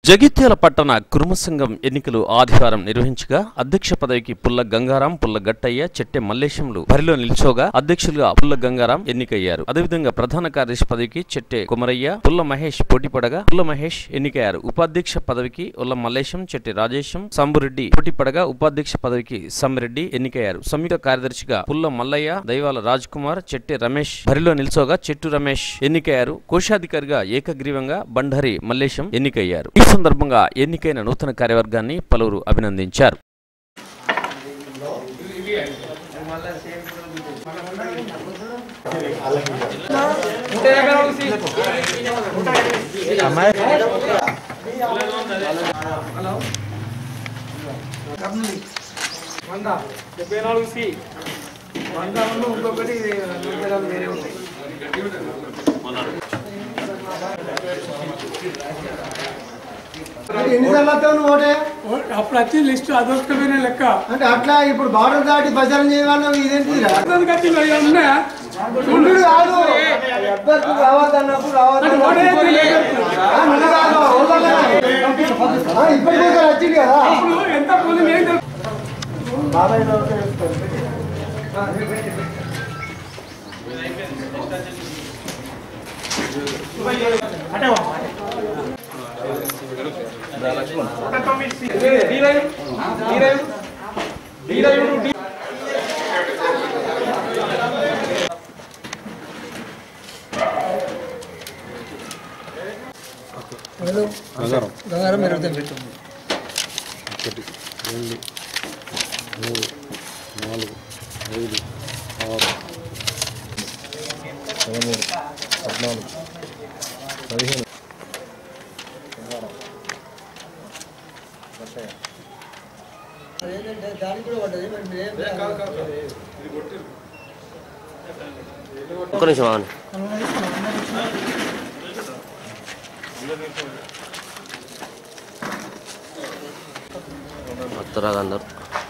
జగిత్యాల పట్టణ కుర్మ సంఘం ఎన్నికలు ఆదివారం నిర్వహించగా అధ్యక్ష పదవికి పుల్ల గంగారాం, పుల్ల గట్టయ్య, చెట్టె మల్లేశంలు బరిలో నిల్చోగా అధ్యక్షులుగా పుల్ల గంగారాం ఎన్నికయ్యారు. అదేవిధంగా ప్రధాన కార్యదర్శి పదవికి చెట్టె కుమరయ్య, పుల్ల మహేష్ పోటీ పడగా పుల్ల మహేష్ ఎన్నికయ్యారు. ఉపాధ్యక్ష పదవికి ఉల్ల మల్లేశం, చెట్టె రాజేశం, సంబురెడ్డి పోటీ పడగా ఉపాధ్యక్ష పదవికి సమ్మిరెడ్డి ఎన్నికయ్యారు. సంయుక్త కార్యదర్శిగా పుల్ల మల్లయ్య, దైవాల రాజ్ కుమార్, చెట్టె రమేష్ బరిలో నిల్చోగా చెట్టు రమేష్ ఎన్నికయ్యారు. కోశాధికారిగా ఏకగ్రీవంగా బండారి మల్లేశం ఎన్నికయ్యారు. ఈ సందర్భంగా ఎన్నికైన నూతన కార్యవర్గాన్ని పలువురు అభినందించారు. అప్పుడు వచ్చి లిస్టు అదొక్కమైన లెక్క అంటే అట్లా ఇప్పుడు బార్డర్ దాటి ప్రచారం చేయడం ఇదేంటి రావద్దన్నప్పుడు ఇప్పటికే వచ్చింది కదా ఎంత పోలింగ్ బాబాయ్ గంగారం 1 2 3 4 5 6 13 14 15 ఒక్క నిమిషం ఆగండి. వస్తారా అందరు?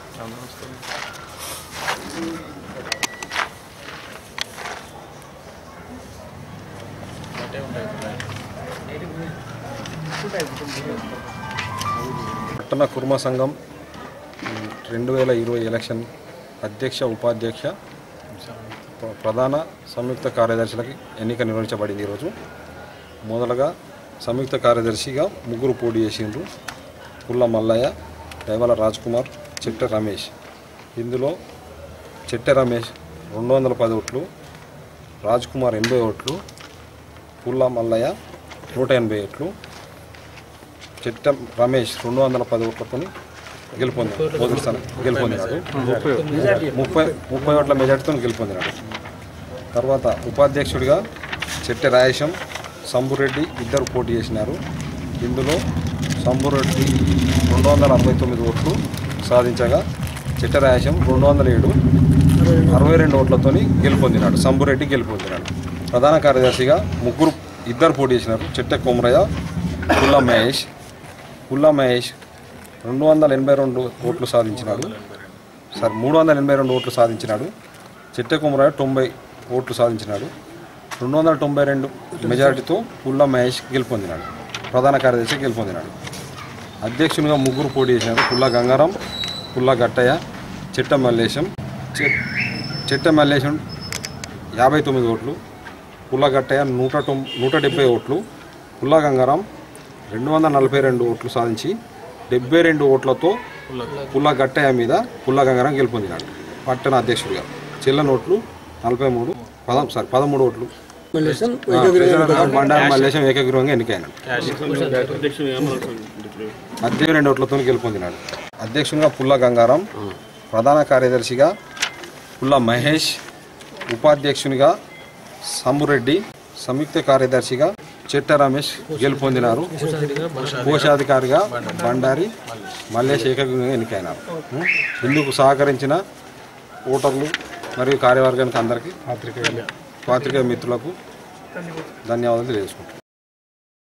పట్టణ కుర్మ సంఘం 2020 ఎలక్షన్ అధ్యక్ష, ఉపాధ్యక్ష, ప్రధాన సంయుక్త కార్యదర్శులకి ఎన్నిక నిర్వహించబడింది. ఈరోజు మొదలుగా సంయుక్త కార్యదర్శిగా 3 పోటీ చేసిండ్రు. పుల్ల మల్లయ్య, దైవాల రాజ్ కుమార్, చెట్టె రమేష్. ఇందులో చెట్టె రమేష్ 210 ఓట్లు, రాజ్ కుమార్ 80 ఓట్లు, పుల్ల మల్లయ్య 180 ఓట్లు, చెట్టె రమేష్ 210 ఓట్లతో గెలుపొందినాడు. 30 ఓట్ల మెజార్టీతో గెలుపొందినాడు. తర్వాత ఉపాధ్యక్షుడిగా చెట్టె రాయేశం, సంబురెడ్డి ఇద్దరు పోటీ చేసినారు. ఇందులో సంబురెడ్డి 269 ఓట్లు సాధించగా చెట్టె రాయేశం 207, 62 ఓట్లతో గెలుపొందినాడు. సంబురెడ్డి గెలుపొందినాడు. ప్రధాన కార్యదర్శిగా ఇద్దరు పోటీ చేసినారు. చెట్టె కుమరయ్య, పుల్ల మహేష్. 282 ఓట్లు సాధించినాడు. 382 ఓట్లు సాధించినాడు. చెట్టె కుమరయ్య 90 ఓట్లు సాధించినాడు. 292 మెజారిటీతో పుల్ల మహేష్ గెలుపొందినాడు. ప్రధాన కార్యదర్శి గెలుపొందినాడు. అధ్యక్షునిగా 3 పోటీ చేసినారు. పుల్ల గంగారాం, పుల్ల గట్టయ్య, చెట్టె మల్లేశం. చెట్టె మల్లేశం 59 ఓట్లు, పుల్ల గట్టయ్య 170 ఓట్లు, పుల్ల గంగారాం 242 ఓట్లు సాధించి 72 ఓట్లతో పుల్ల గట్టయ్య మీద పుల్ల గంగారాం గెలుపొందినాడు పట్టణ అధ్యక్షుడిగా. చెల్లెని ఓట్లు 13 ఓట్లు. బండారి మల్లేశం ఏకగ్రీవంగా ఎన్నికైనాడు. 12 ఓట్లతో గెలుపొందినాడు. అధ్యక్షునిగా పుల్ల గంగారాం, ప్రధాన కార్యదర్శిగా పుల్ల మహేష్, ఉపాధ్యక్షునిగా సంబురెడ్డి, సంయుక్త కార్యదర్శిగా చెట్టె రమేష్ గెలుపొందినారు. కోశాధికారిగా బండారి మల్లేష్ ఏకగ్రీవంగా ఎన్నికైనారు. ఇందుకు సహకరించిన ఓటర్లు మరియు కార్యవర్గానికి అందరికీ, పాత్రికేయ మిత్రులకు ధన్యవాదాలు తెలియజేసుకుంటారు.